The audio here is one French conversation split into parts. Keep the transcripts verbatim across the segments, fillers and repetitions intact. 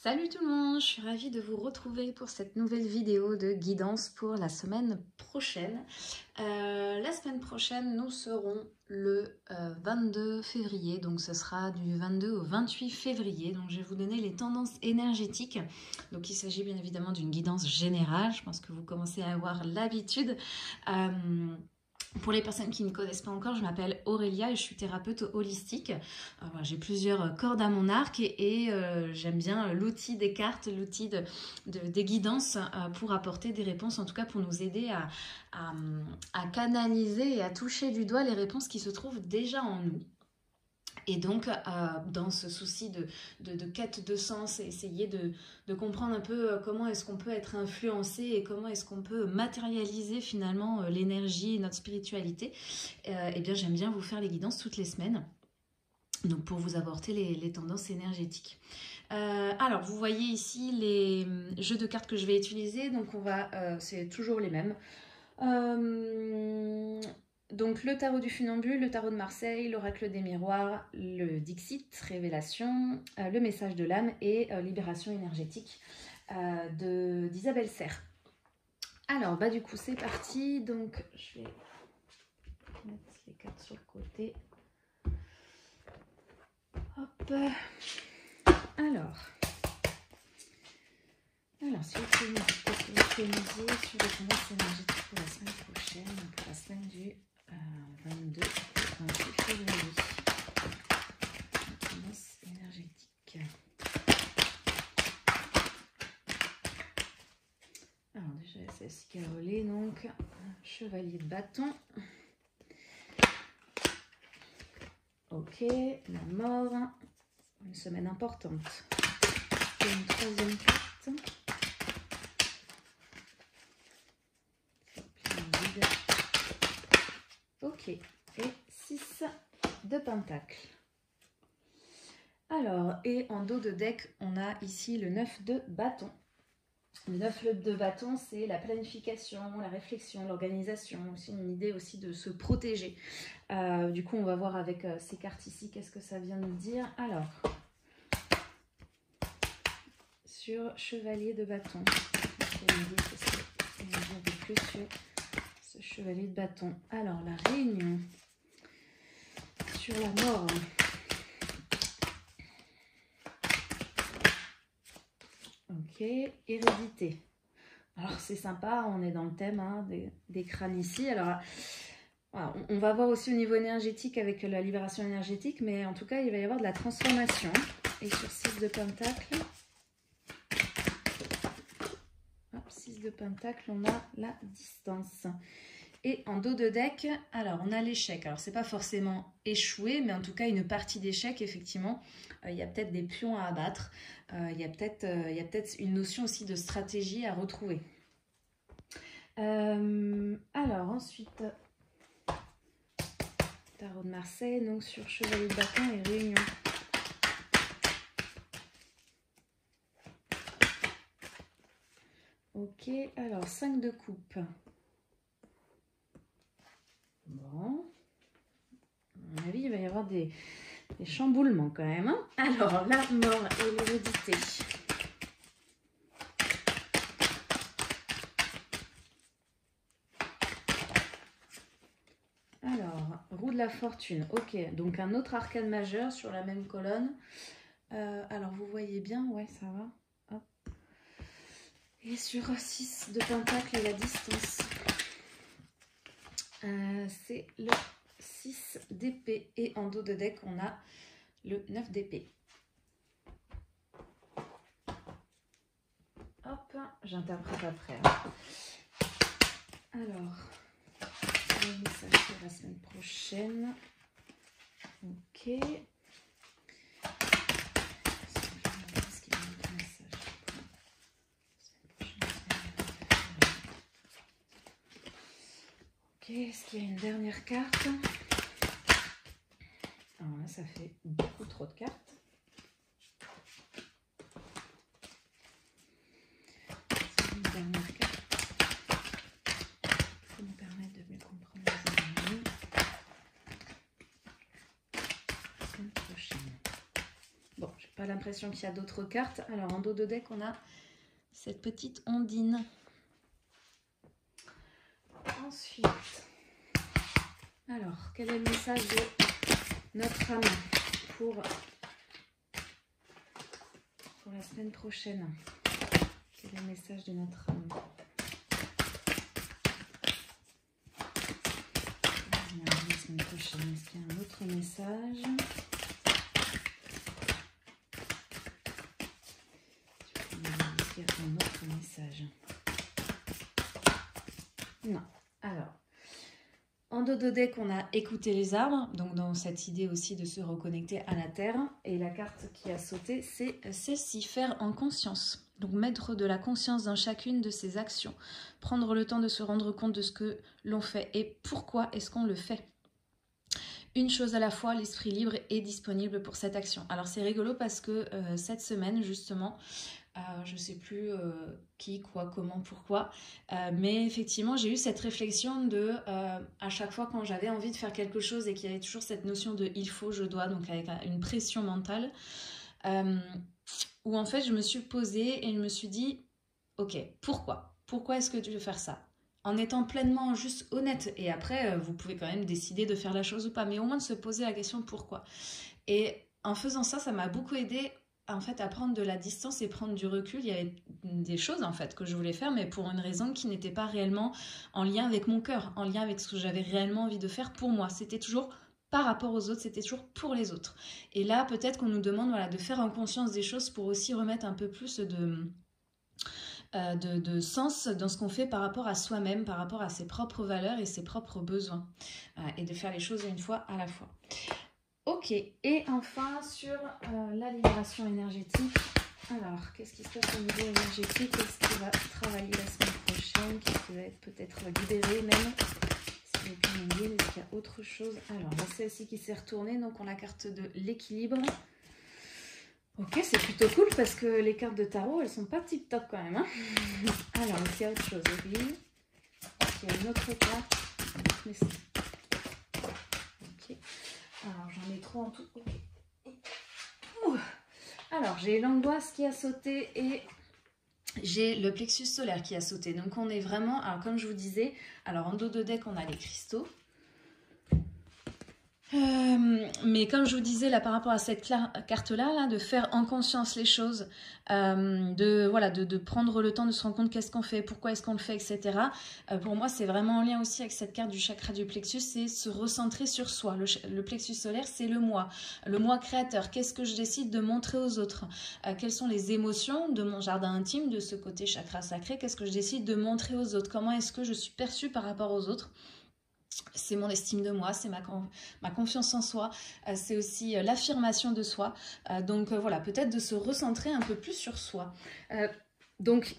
Salut tout le monde, je suis ravie de vous retrouver pour cette nouvelle vidéo de guidance pour la semaine prochaine. Euh, la semaine prochaine, nous serons le euh, vingt-deux février, donc ce sera du vingt-deux au vingt-huit février. Donc je vais vous donner les tendances énergétiques. Donc il s'agit bien évidemment d'une guidance générale, je pense que vous commencez à avoir l'habitude. Euh, Pour les personnes qui ne connaissent pas encore, je m'appelle Aurélia et je suis thérapeute holistique. Euh, voilà, j'ai plusieurs cordes à mon arc et, et euh, j'aime bien l'outil des cartes, l'outil de, de, des guidances euh, pour apporter des réponses, en tout cas pour nous aider à, à, à canaliser et à toucher du doigt les réponses qui se trouvent déjà en nous. Et donc, euh, dans ce souci de, de, de quête de sens, essayer de, de comprendre un peu comment est-ce qu'on peut être influencé et comment est-ce qu'on peut matérialiser finalement l'énergie et notre spiritualité, euh, eh bien j'aime bien vous faire les guidances toutes les semaines. Donc pour vous apporter les, les tendances énergétiques. Euh, alors vous voyez ici les jeux de cartes que je vais utiliser. Donc on va, euh, c'est toujours les mêmes. Euh, Donc le tarot du funambule, le tarot de Marseille, l'oracle des miroirs, le Dixit, révélation, euh, le message de l'âme et euh, libération énergétique euh, d'Isabelle Serre. Alors bah du coup c'est parti, donc je vais mettre les cartes sur le côté. Hop. Alors, alors si vous pouvez me dire qu'est-ce que vous pouvez me dire sur les tendances énergétiques pour la semaine prochaine, pour la semaine du vingt-deux au vingt-huit février. Tendance énergétique. Alors déjà celle-ci qui a volé, donc chevalier de bâton. Ok, la mort. Une semaine importante. Et une troisième carte. Ok, et six de pentacle. Alors, et en dos de deck, on a ici le neuf de bâton. Le neuf de bâton, c'est la planification, la réflexion, l'organisation, aussi une idée aussi de se protéger. Euh, du coup, on va voir avec euh, ces cartes ici, qu'est-ce que ça vient nous dire. Alors, sur chevalier de bâton, qu'est-ce que nous dire de plus sur ce chevalier de bâton? Alors, la réunion. Sur la mort. Ok, hérédité. Alors c'est sympa, on est dans le thème hein, des, des crânes ici. Alors voilà, on, on va voir aussi au niveau énergétique avec la libération énergétique, mais en tout cas il va y avoir de la transformation. Et sur six de pentacle, hop, six de pentacle, on a la distance. Et en dos de deck, alors on a l'échec. Alors c'est pas forcément échouer, mais en tout cas une partie d'échec, effectivement. Euh, il y a peut-être des pions à abattre. Euh, il y a peut-être euh, il y a peut-être une notion aussi de stratégie à retrouver. Euh, alors ensuite, tarot de Marseille, donc sur chevalier de bâton et réunion. Ok, alors cinq de coupe. Bon, à mon avis, il va y avoir des, des chamboulements quand même. Hein. Alors, la mort et l'hérédité. Alors, roue de la fortune. Ok, donc un autre arcane majeur sur la même colonne. Euh, alors, vous voyez bien, ouais, ça va. Hop. Et sur six de pentacle et la distance. Euh, c'est le six d'épée et en dos de deck on a le neuf d'épée. Hop, j'interprète après. Alors, le message pour la semaine prochaine. Ok. Ok, est-ce qu'il y a une dernière carte? Alors là, ça fait beaucoup trop de cartes. Une dernière carte pour nous permettre de mieux comprendre les énergies la semaine prochaine. Bon, je vais pas l'impression qu'il y a d'autres cartes. Alors en dos de deck, on a cette petite ondine. Ensuite, alors, quel est le message de notre âme pour, pour la semaine prochaine? Quel est le message de notre âme? La semaine prochaine, est-ce qu'il y a un autre message? Est-ce qu'il y a un autre message? Non. Alors, en dos de deck, on a écouté les arbres, donc dans cette idée aussi de se reconnecter à la terre. Et la carte qui a sauté, c'est celle-ci, faire en conscience. Donc mettre de la conscience dans chacune de ses actions. Prendre le temps de se rendre compte de ce que l'on fait et pourquoi est-ce qu'on le fait. Une chose à la fois, l'esprit libre est disponible pour cette action. Alors c'est rigolo parce que euh, cette semaine, justement, euh, je ne sais plus euh, qui, quoi, comment, pourquoi, euh, mais effectivement, j'ai eu cette réflexion de, euh, à chaque fois quand j'avais envie de faire quelque chose et qu'il y avait toujours cette notion de « il faut, je dois », donc avec une pression mentale, euh, où en fait, je me suis posée et je me suis dit « ok, pourquoi ? Pourquoi est-ce que tu veux faire ça ?» En étant pleinement juste honnête. Et après, vous pouvez quand même décider de faire la chose ou pas. Mais au moins de se poser la question pourquoi. Et en faisant ça, ça m'a beaucoup aidé en fait, à prendre de la distance et prendre du recul. Il y avait des choses en fait que je voulais faire, mais pour une raison qui n'était pas réellement en lien avec mon cœur, en lien avec ce que j'avais réellement envie de faire pour moi. C'était toujours par rapport aux autres, c'était toujours pour les autres. Et là, peut-être qu'on nous demande voilà, de faire en conscience des choses pour aussi remettre un peu plus de... Euh, de, de sens dans ce qu'on fait par rapport à soi-même, par rapport à ses propres valeurs et ses propres besoins. Euh, et de faire les choses une fois à la fois. Ok, et enfin sur euh, la libération énergétique. Alors, qu'est-ce qui se passe au niveau énergétique? Qu'est-ce qui va travailler la semaine prochaine? Qu'est-ce qui va être peut-être libéré même? Est-ce qu'il y a autre chose? Alors, celle-ci qui s'est retournée, donc on a la carte de l'équilibre. Ok, c'est plutôt cool parce que les cartes de tarot, elles sont pas tip top quand même. Hein. Alors, est-ce qu'il y a autre chose? Oui. Il y a une autre carte. Mais ok. Alors, j'en ai trop en tout. Okay. Ouh. Alors, j'ai l'angoisse qui a sauté et j'ai le plexus solaire qui a sauté. Donc, on est vraiment... Alors, comme je vous disais, alors en dos de deck, on a les cristaux. Euh, mais comme je vous disais là par rapport à cette carte-là, là, de faire en conscience les choses, euh, de, voilà, de, de prendre le temps de se rendre compte qu'est-ce qu'on fait, pourquoi est-ce qu'on le fait, et cetera. Euh, pour moi, c'est vraiment en lien aussi avec cette carte du chakra du plexus, c'est se recentrer sur soi. Le, le plexus solaire, c'est le moi, le moi créateur. Qu'est-ce que je décide de montrer aux autres? euh, Quelles sont les émotions de mon jardin intime, de ce côté chakra sacré? Qu'est-ce que je décide de montrer aux autres? Comment est-ce que je suis perçue par rapport aux autres? C'est mon estime de moi, c'est ma, ma confiance en soi, euh, c'est aussi euh, l'affirmation de soi. Euh, donc euh, voilà, peut-être de se recentrer un peu plus sur soi. Euh, donc,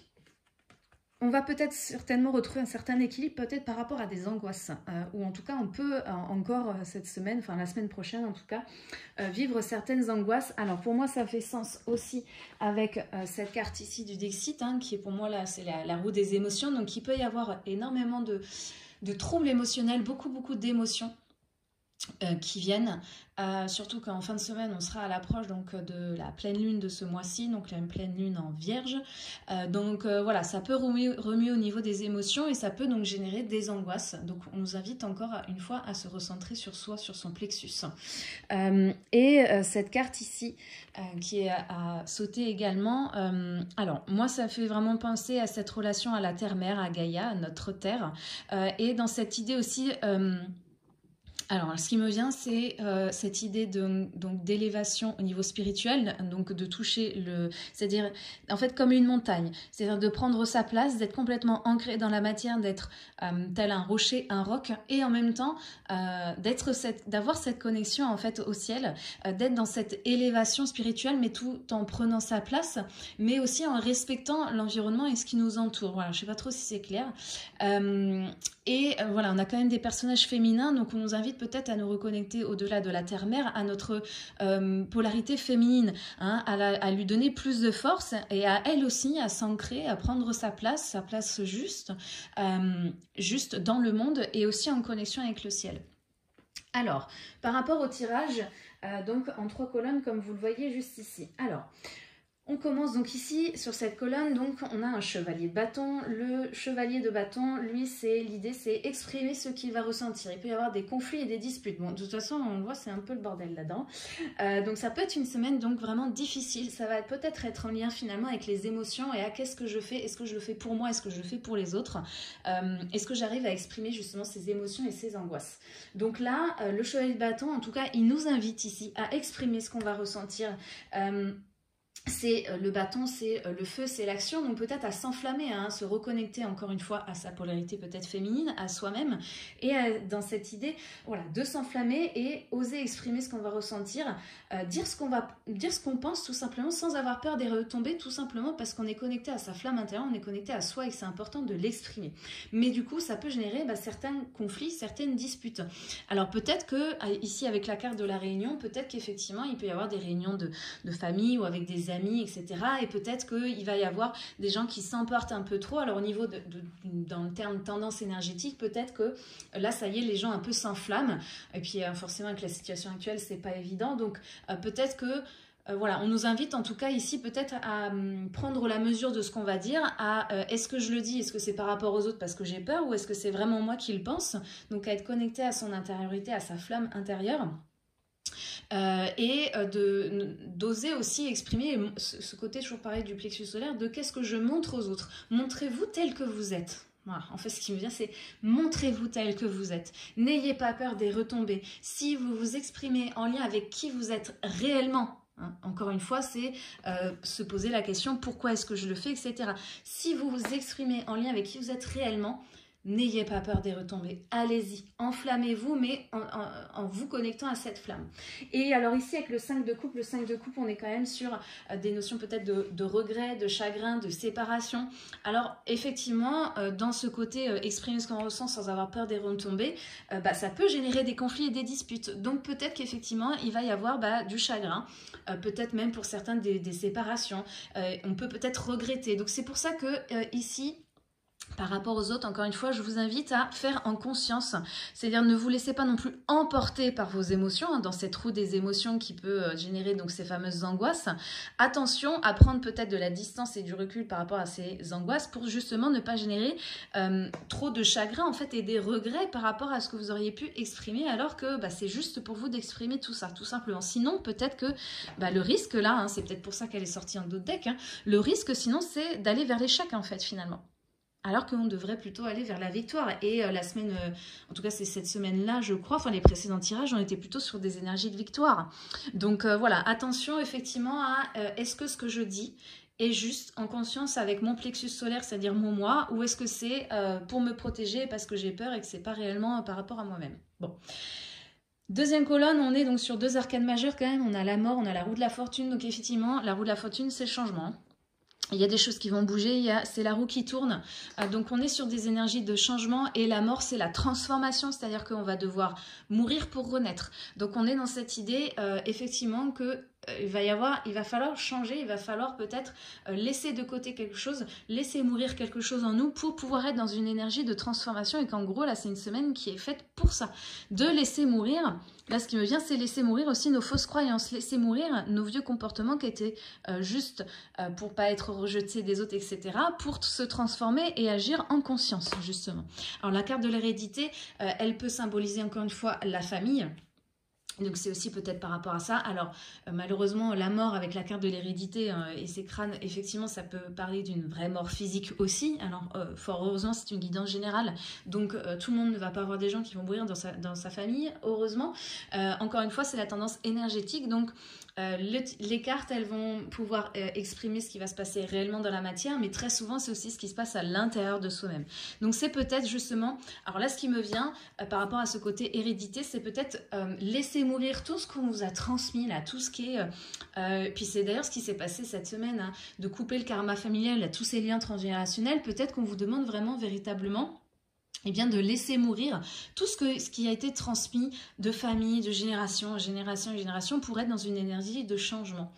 on va peut-être certainement retrouver un certain équilibre, peut-être par rapport à des angoisses. Euh, ou en tout cas, on peut euh, encore euh, cette semaine, enfin la semaine prochaine en tout cas, euh, vivre certaines angoisses. Alors pour moi, ça fait sens aussi avec euh, cette carte ici du Dixit, hein, qui est pour moi là, c'est la, la roue des émotions. Donc il peut y avoir énormément de... de troubles émotionnels, beaucoup beaucoup d'émotions euh, qui viennent, euh, surtout qu'en fin de semaine on sera à l'approche donc de la pleine lune de ce mois-ci, donc la pleine lune en Vierge, euh, donc euh, voilà, ça peut remuer, remuer au niveau des émotions et ça peut donc générer des angoisses. Donc on nous invite encore une fois à se recentrer sur soi, sur son plexus. Euh, et euh, cette carte ici euh, qui est à, à sauter également, euh, alors moi ça fait vraiment penser à cette relation à la terre-mère, à Gaïa, à notre terre, euh, et dans cette idée aussi... Euh, Alors, ce qui me vient, c'est euh, cette idée de, donc d'élévation au niveau spirituel, donc de toucher le... C'est-à-dire, en fait, comme une montagne. C'est-à-dire de prendre sa place, d'être complètement ancré dans la matière, d'être euh, tel un rocher, un roc, et en même temps, euh, d'être cette, d'avoir cette connexion, en fait, au ciel, euh, d'être dans cette élévation spirituelle, mais tout en prenant sa place, mais aussi en respectant l'environnement et ce qui nous entoure. Voilà, je ne sais pas trop si c'est clair. Euh, et euh, voilà, on a quand même des personnages féminins, donc on nous invite peut-être à nous reconnecter au-delà de la terre-mère, à notre euh, polarité féminine, hein, à, la, à lui donner plus de force et à elle aussi à s'ancrer, à prendre sa place, sa place juste, euh, juste dans le monde et aussi en connexion avec le ciel. Alors, par rapport au tirage, euh, donc en trois colonnes, comme vous le voyez juste ici. Alors, on commence donc ici, sur cette colonne, donc on a un chevalier de bâton. Le chevalier de bâton, lui, c'est l'idée, c'est exprimer ce qu'il va ressentir. Il peut y avoir des conflits et des disputes. Bon, de toute façon, on le voit, c'est un peu le bordel là-dedans. Euh, donc ça peut être une semaine donc vraiment difficile. Ça va peut-être être en lien finalement avec les émotions et à qu'est-ce que je fais. Est-ce que je le fais pour moi? Est-ce que je le fais pour les autres? euh, Est-ce que j'arrive à exprimer justement ces émotions et ces angoisses? Donc là, euh, le chevalier de bâton, en tout cas, il nous invite ici à exprimer ce qu'on va ressentir. Euh, c'est euh, le bâton, c'est euh, le feu, c'est l'action, donc peut-être à s'enflammer, hein, se reconnecter encore une fois à sa polarité peut-être féminine, à soi-même, et euh, dans cette idée, voilà, de s'enflammer et oser exprimer ce qu'on va ressentir, euh, dire ce qu'on va, dire ce qu'on pense tout simplement, sans avoir peur des retombées, tout simplement parce qu'on est connecté à sa flamme intérieure, on est connecté à soi et que c'est important de l'exprimer. Mais du coup, ça peut générer bah, certains conflits, certaines disputes. Alors peut-être que ici avec la carte de la réunion, peut-être qu'effectivement il peut y avoir des réunions de, de famille ou avec des amis, et cetera. Et peut-être qu'il va y avoir des gens qui s'emportent un peu trop. Alors au niveau de, de, dans le terme tendance énergétique, peut-être que là, ça y est, les gens un peu s'enflamment. Et puis euh, forcément, avec la situation actuelle, c'est pas évident. Donc euh, peut-être que Euh, voilà, on nous invite en tout cas ici peut-être à euh, prendre la mesure de ce qu'on va dire, à euh, est-ce que je le dis, est-ce que c'est par rapport aux autres parce que j'ai peur ou est-ce que c'est vraiment moi qui le pense? Donc à être connecté à son intériorité, à sa flamme intérieure. Euh, et de d'oser aussi exprimer ce, ce côté toujours pareil du plexus solaire de qu'est-ce que je montre aux autres. Montrez-vous tel que vous êtes. Voilà. En fait, ce qui me vient, c'est montrez-vous tel que vous êtes. N'ayez pas peur des retombées. Si vous vous exprimez en lien avec qui vous êtes réellement, hein, encore une fois, c'est euh, se poser la question pourquoi est-ce que je le fais, et cetera. Si vous vous exprimez en lien avec qui vous êtes réellement, n'ayez pas peur des retombées, allez-y, enflammez-vous, mais en, en, en vous connectant à cette flamme. Et alors ici, avec le cinq de coupe, le cinq de coupe, on est quand même sur euh, des notions peut-être de, de regret, de chagrin, de séparation. Alors effectivement, euh, dans ce côté euh, exprimer ce qu'on ressent sans avoir peur des retombées, euh, bah, ça peut générer des conflits et des disputes. Donc peut-être qu'effectivement, il va y avoir bah, du chagrin, euh, peut-être même pour certains des, des séparations. Euh, on peut peut-être regretter. Donc c'est pour ça que euh, ici, par rapport aux autres, encore une fois, je vous invite à faire en conscience, c'est-à-dire ne vous laissez pas non plus emporter par vos émotions, hein, dans cette roue des émotions qui peut euh, générer donc ces fameuses angoisses. Attention à prendre peut-être de la distance et du recul par rapport à ces angoisses pour justement ne pas générer euh, trop de chagrin en fait et des regrets par rapport à ce que vous auriez pu exprimer alors que bah, c'est juste pour vous d'exprimer tout ça, tout simplement. Sinon, peut-être que bah, le risque là, hein, c'est peut-être pour ça qu'elle est sortie en d'autres decks, hein, le risque sinon c'est d'aller vers l'échec en fait finalement. Alors qu'on devrait plutôt aller vers la victoire. Et euh, la semaine, euh, en tout cas c'est cette semaine-là, je crois, enfin les précédents tirages, on était plutôt sur des énergies de victoire. Donc euh, voilà, attention effectivement à euh, est-ce que ce que je dis est juste en conscience avec mon plexus solaire, c'est-à-dire mon moi, ou est-ce que c'est euh, pour me protéger parce que j'ai peur et que c'est pas réellement par rapport à moi-même. Bon. Deuxième colonne, on est donc sur deux arcanes majeures quand même. On a la mort, on a la roue de la fortune. Donc effectivement, la roue de la fortune, c'est le changement. Il y a des choses qui vont bouger, c'est la roue qui tourne. Euh, donc on est sur des énergies de changement et la mort c'est la transformation, c'est-à-dire qu'on va devoir mourir pour renaître. Donc on est dans cette idée euh, effectivement que euh, il va y avoir, il va falloir changer, il va falloir peut-être euh, laisser de côté quelque chose, laisser mourir quelque chose en nous pour pouvoir être dans une énergie de transformation et qu'en gros là c'est une semaine qui est faite pour ça, de laisser mourir. Là, ce qui me vient, c'est laisser mourir aussi nos fausses croyances, laisser mourir nos vieux comportements qui étaient euh, juste euh, pour pas être rejetés des autres, et cetera, pour se transformer et agir en conscience, justement. Alors, la carte de l'hérédité, euh, elle peut symboliser encore une fois la famille. Donc c'est aussi peut-être par rapport à ça. Alors euh, malheureusement la mort avec la carte de l'hérédité euh, et ses crânes, effectivement ça peut parler d'une vraie mort physique aussi. Alors euh, fort heureusement c'est une guidance générale, donc euh, tout le monde ne va pas avoir des gens qui vont mourir dans sa, dans sa famille, heureusement. Euh, encore une fois c'est la tendance énergétique, donc euh, le, les cartes elles vont pouvoir euh, exprimer ce qui va se passer réellement dans la matière, mais très souvent c'est aussi ce qui se passe à l'intérieur de soi-même. Donc c'est peut-être justement, alors là ce qui me vient euh, par rapport à ce côté hérédité, c'est peut-être euh, laisser mourir tout ce qu'on vous a transmis là, tout ce qui est euh, euh, puis c'est d'ailleurs ce qui s'est passé cette semaine, hein, de couper le karma familial, là, tous ces liens transgénérationnels. Peut-être qu'on vous demande vraiment véritablement eh bien de laisser mourir tout ce, que, ce qui a été transmis de famille, de génération en génération en génération pour être dans une énergie de changement.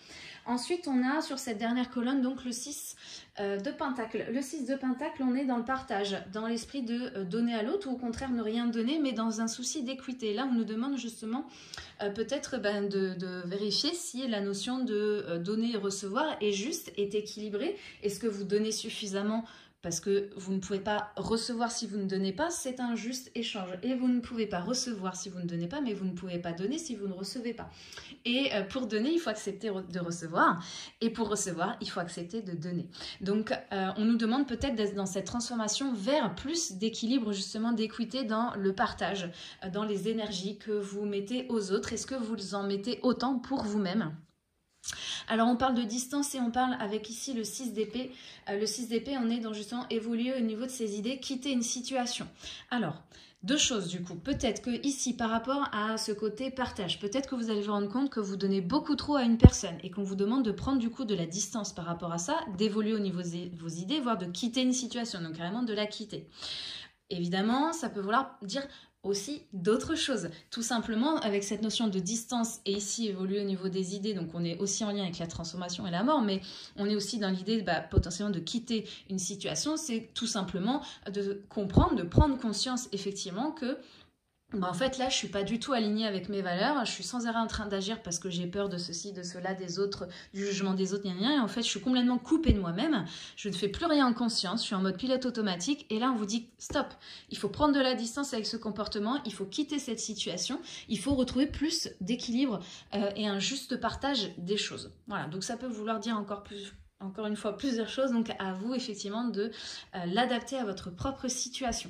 Ensuite, on a sur cette dernière colonne donc le six euh, de Pentacle. Le six de Pentacle, on est dans le partage, dans l'esprit de euh, donner à l'autre ou au contraire ne rien donner, mais dans un souci d'équité. Là, on nous demande justement euh, peut-être ben, de, de vérifier si la notion de euh, donner et recevoir est juste, est équilibrée. Est-ce que vous donnez suffisamment ? Parce que vous ne pouvez pas recevoir si vous ne donnez pas, c'est un juste échange. Et vous ne pouvez pas recevoir si vous ne donnez pas, mais vous ne pouvez pas donner si vous ne recevez pas. Et pour donner, il faut accepter de recevoir. Et pour recevoir, il faut accepter de donner. Donc, euh, on nous demande peut-être d'être dans cette transformation vers plus d'équilibre, justement, d'équité dans le partage, dans les énergies que vous mettez aux autres. Est-ce que vous en mettez autant pour vous-même ? Alors on parle de distance et on parle avec ici le six d'épée. Euh, le six d'épée, on est dans justement évoluer au niveau de ses idées, quitter une situation. Alors, deux choses du coup. Peut-être que ici, par rapport à ce côté partage, peut-être que vous allez vous rendre compte que vous donnez beaucoup trop à une personne et qu'on vous demande de prendre du coup de la distance par rapport à ça, d'évoluer au niveau de vos idées, voire de quitter une situation, donc carrément de la quitter. Évidemment, ça peut vouloir dire aussi d'autres choses. Tout simplement, avec cette notion de distance, et ici évoluer au niveau des idées, donc on est aussi en lien avec la transformation et la mort, mais on est aussi dans l'idée bah, potentiellement de quitter une situation, c'est tout simplement de comprendre, de prendre conscience effectivement que bah en fait là je suis pas du tout alignée avec mes valeurs, je suis sans arrêt en train d'agir parce que j'ai peur de ceci, de cela, des autres, du jugement des autres, gna gna, et en fait je suis complètement coupée de moi-même, je ne fais plus rien en conscience, je suis en mode pilote automatique et là on vous dit stop, il faut prendre de la distance avec ce comportement, il faut quitter cette situation, il faut retrouver plus d'équilibre euh, et un juste partage des choses. Voilà, donc ça peut vouloir dire encore plus... Encore une fois, plusieurs choses, donc à vous effectivement de euh, l'adapter à votre propre situation.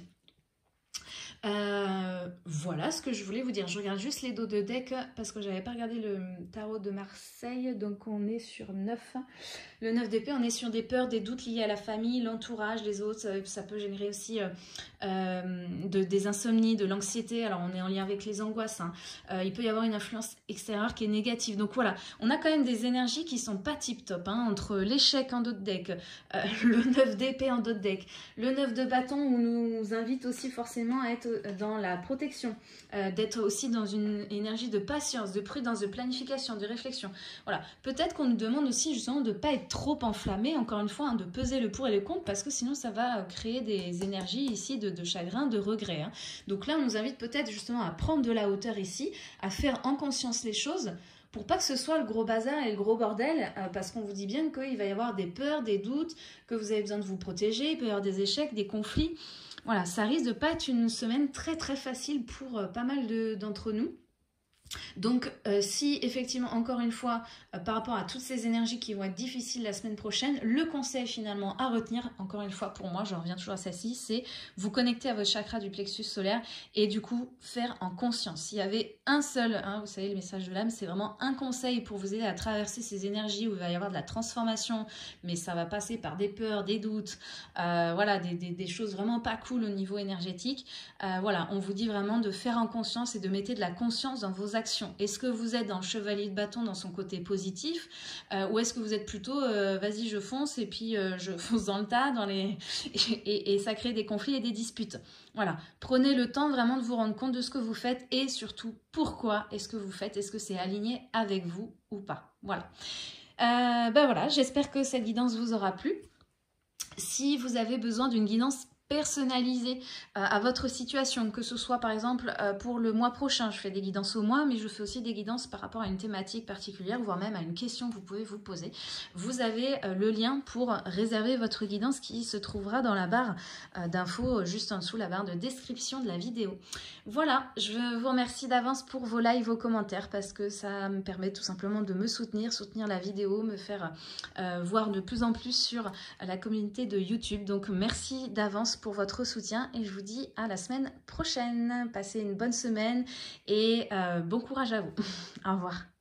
Euh, voilà ce que je voulais vous dire. Je regarde juste les dos de deck parce que j'avais pas regardé le tarot de Marseille. Donc on est sur neuf. Le neuf d'épée, on est sur des peurs, des doutes liés à la famille, l'entourage, les autres. Ça, ça peut générer aussi euh, euh, de, des insomnies, de l'anxiété. Alors on est en lien avec les angoisses. Hein. Euh, il peut y avoir une influence extérieure qui est négative. Donc voilà, on a quand même des énergies qui sont pas tip top. Hein, entre l'échec en dos de deck, euh, le neuf d'épée en dos de deck, le neuf de bâton où nous invite aussi forcément à être dans la protection, euh, d'être aussi dans une énergie de patience, de prudence, de planification, de réflexion. Voilà, peut-être qu'on nous demande aussi justement de ne pas être trop enflammé, encore une fois, hein, de peser le pour et le contre, parce que sinon ça va créer des énergies ici de, de chagrin, de regret. Hein. Donc là, on nous invite peut-être justement à prendre de la hauteur ici, à faire en conscience les choses, pour pas que ce soit le gros bazar et le gros bordel, euh, parce qu'on vous dit bien qu'il va y avoir des peurs, des doutes, que vous avez besoin de vous protéger, il peut y avoir des échecs, des conflits. Voilà, ça risque de pas être une semaine très très facile pour euh, pas mal d'entre nous. Donc euh, si effectivement encore une fois euh, par rapport à toutes ces énergies qui vont être difficiles la semaine prochaine, le conseil finalement à retenir, encore une fois pour moi, j'en reviens toujours à celle-ci, c'est vous connecter à votre chakra du plexus solaire et du coup faire en conscience. S'il y avait un seul, hein, vous savez le message de l'âme, c'est vraiment un conseil pour vous aider à traverser ces énergies où il va y avoir de la transformation, mais ça va passer par des peurs, des doutes, euh, voilà, des, des, des choses vraiment pas cool au niveau énergétique. Euh, voilà, on vous dit vraiment de faire en conscience et de mettre de la conscience dans vos actions. Est-ce que vous êtes dans le chevalier de bâton dans son côté positif euh, ou est-ce que vous êtes plutôt euh, vas-y je fonce et puis euh, je fonce dans le tas dans les... et, et, et ça crée des conflits et des disputes. Voilà, prenez le temps vraiment de vous rendre compte de ce que vous faites et surtout pourquoi est-ce que vous faites, est-ce que c'est aligné avec vous ou pas. Voilà, euh, ben voilà, j'espère que cette guidance vous aura plu. Si vous avez besoin d'une guidance personnalisé euh, à votre situation, que ce soit par exemple euh, pour le mois prochain, je fais des guidances au mois, mais je fais aussi des guidances par rapport à une thématique particulière, voire même à une question que vous pouvez vous poser. Vous avez euh, le lien pour réserver votre guidance qui se trouvera dans la barre euh, d'infos, juste en dessous, la barre de description de la vidéo. Voilà, je vous remercie d'avance pour vos likes, vos commentaires, parce que ça me permet tout simplement de me soutenir, soutenir la vidéo, me faire euh, voir de plus en plus sur la communauté de YouTube. Donc merci d'avance pour votre soutien et je vous dis à la semaine prochaine. Passez une bonne semaine et euh, bon courage à vous. Au revoir.